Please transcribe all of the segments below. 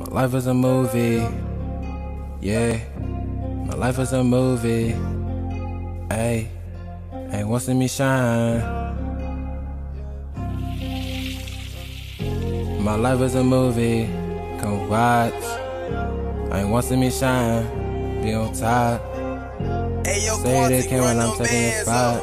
life is a movie, yeah. My life is a movie, ayy. Ain't want to see me shine. My life is a movie, come watch. I ain't want to see me shine, be on top. Say they can when I'm taking a spot.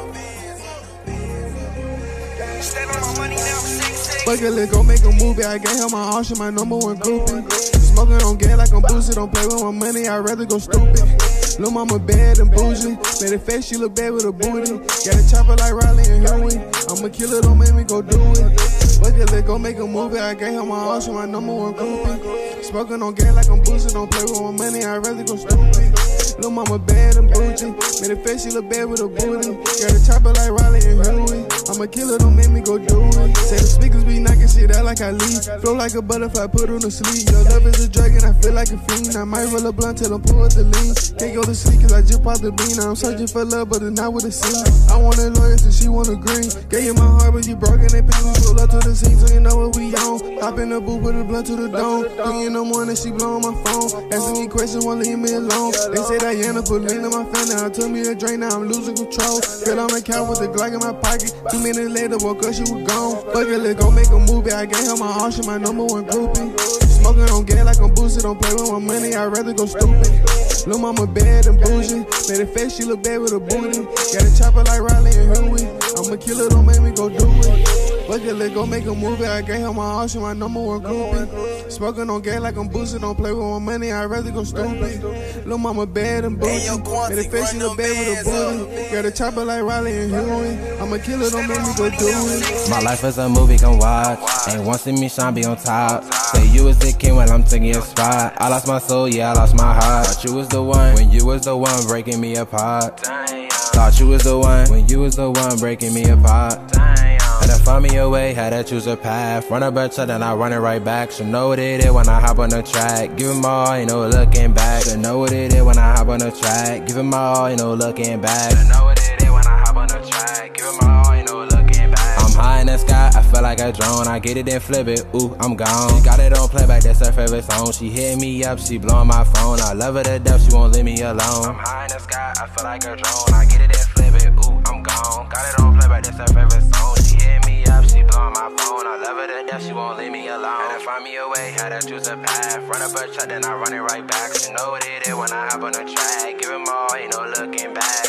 Fuck it, let's go make a movie. I gave her my all, she my number one groupie. Smoking on gas like I'm boosted, don't play with my money, I'd rather go stupid. Lil' mama bad and bougie, made her face, she look bad with a booty. Got a chopper like Riley and Huey, I'ma kill it, don't make me go do it. Fuck it, let's go make a movie. I gave her my all, she my number one groupie. Smoking on gas like I'm boosted, don't play with my money, I'd rather go stupid. Lil' mama bad and bougie, made her face, she look bad with a booty. Got a chopper like Riley and Huey, I'ma kill it, don't make me go do it. Say the speakers be knocking shit out like I leave. Flow like a butterfly, put on the sleeve. Your love is a drug and I feel like a fiend. I might roll a blunt till I'm pull up the lean. Can't go to sleep cause I just popped the bean. I'm searching for love but it's not what it seems. I want a lawyer so she want a green. Gave you my heart but you broken that piece. We pull up to the scene so you know what we on. Hop in the booth with a blunt to the dome. 3 in the morning she blowing my phone. Asking me questions, won't leave me alone. They say Diana put lean in my family. I took me a drink, now I'm losing control. Fell on the couch with a Glock in my pocket. 2 minutes later woke up, she was gone. Fuck it, let's go make a movie. I gave her my all, she my number one groupie. Smoking on gas like I'm boosted, don't play with my money, I'd rather go stupid. Lil' mama bad and bougie, made her face, she look bad with a booty. Got a chopper like Riley and Huey, I'ma kill it, don't make me go do it. Fuck it, let's go make a movie. I gave her my all, she my number one groupie. Smoking on gas like I'm boosted, don't play with my money, I'd rather go stupid. Lil' mama bad and bougie, made her face, she look bad with a booty. Got a chopper like Riley and Huey, I'ma kill it, don't make me go do it. My life is a movie, come watch. Ain't want to see me shine, be on top. Say you was the king when I'm taking your spot. I lost my soul, yeah, I lost my heart. Thought you was the one, when you was the one breaking me apart. Thought you was the one, when you was the one breaking me apart. Had to find me a way, had to choose a path. Run a better then I run it right back. So know what it is when I hop on the track. Give it my all, ain't no looking back. So know what it is when I hop on the track. Give it my all, ain't no looking back. So know what it is when I hop on the track. Give it my all, ain't no looking back. I'm high in the sky, I feel like a drone. I get it and flip it, ooh, I'm gone. She got it on playback, that's her favorite song. She hitting me up, she blowing my phone. I love her to death, she won't leave me alone. I'm high in the sky, I feel like a drone. I get it and flip it, ooh, I'm gone. Got it on playback, that's her favorite song. She hitting me up, she blowing my phone. I love her to death, she won't leave me alone. Had to find me a way, had to choose a path. Run up a track, then I run it right back. She know what it is when I hop on the track. Give it my all, ain't no looking back.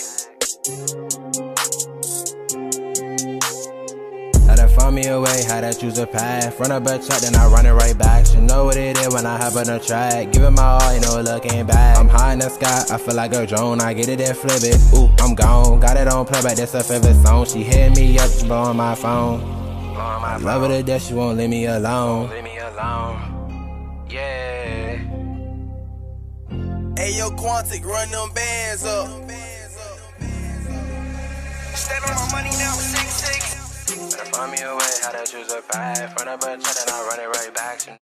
Had to find me a way, had to choose a path. Run up a track, then I run it right back. She know what it is when I hop on the track. Give it my all, ain't no looking back. I'm high in the sky, I feel like a drone. I get it and flip it, ooh, I'm gone. Got it on playback, that's her favorite song. She hit me up, she blowing my phone. I love her to death, she won't leave me alone. Yeah. Hey yo, Quantic, run them bands up. Stand on my money now, 6-6. Better find me a way, how to choose a path. Run up a track, then I run it right back.